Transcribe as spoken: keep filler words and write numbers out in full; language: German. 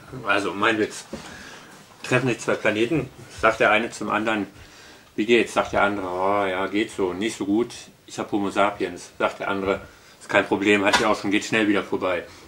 Also mein Witz. Treffen sich zwei Planeten, sagt der eine zum anderen, wie geht's? Sagt der andere, oh ja, geht so, nicht so gut. Ich habe Homo sapiens. Sagt der andere, ist kein Problem, hat ja auch schon, geht schnell wieder vorbei.